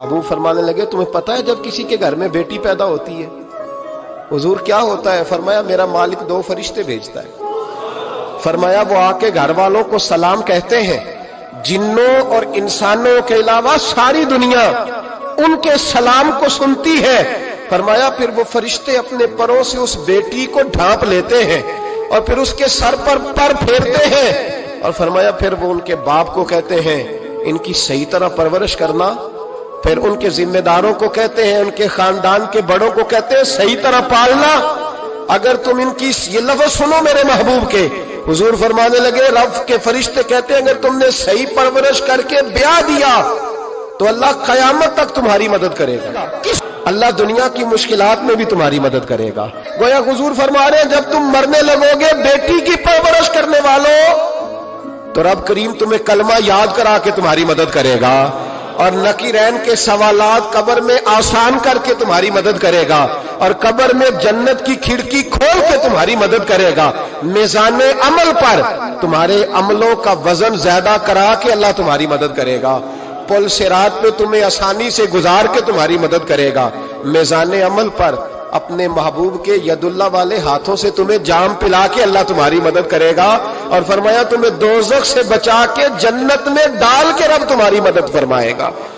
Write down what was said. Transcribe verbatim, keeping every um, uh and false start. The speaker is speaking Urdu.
ابو فرمانے لگے تمہیں پتا ہے جب کسی کے گھر میں بیٹی پیدا ہوتی ہے حضور کیا ہوتا ہے؟ فرمایا میرا مالک دو فرشتے بھیجتا ہے، فرمایا وہ آ کے گھر والوں کو سلام کہتے ہیں، جنوں اور انسانوں کے علاوہ ساری دنیا ان کے سلام کو سنتی ہے، فرمایا پھر وہ فرشتے اپنے پروں سے اس بیٹی کو ڈھانپ لیتے ہیں اور پھر اس کے سر پر پر پھیرتے ہیں اور فرمایا پھر وہ ان کے باپ کو کہتے ہیں ان کی صحیح طرح پرورش کرنا، پھر ان کے ذمہ داروں کو کہتے ہیں، ان کے خاندان کے بڑوں کو کہتے ہیں صحیح طرح پالنا۔ اگر تم ان کی یہ لفظ سنو میرے محبوب کے، حضور فرمانے لگے رب کے فرشتے کہتے ہیں اگر تم نے صحیح پرورش کر کے بیاہ دیا تو اللہ قیامت تک تمہاری مدد کرے گا، اللہ دنیا کی مشکلات میں بھی تمہاری مدد کرے گا۔ گویا حضور فرما رہے ہیں جب تم مرنے لگو گے بیٹی کی پرورش کرنے والوں تو رب کریم تمہیں کلمہ یاد کرا کے تمہاری مدد کرے گا اور نکیرین کے سوالات قبر میں آسان کر کے تمہاری مدد کرے گا اور قبر میں جنت کی کھڑکی کھول کے تمہاری مدد کرے گا، میزان عمل پر تمہارے عملوں کا وزن زیادہ کرا کے اللہ تمہاری مدد کرے گا، پل صراط پہ تمہیں آسانی سے گزار کے تمہاری مدد کرے گا، میزان عمل پر اپنے محبوب کے ید اللہ والے ہاتھوں سے تمہیں جام پلا کے اللہ تمہاری مدد کرے گا اور فرمایا تمہیں دوزخ سے بچا کے جنت میں ڈال کے رب تمہاری مدد فرمائے گا۔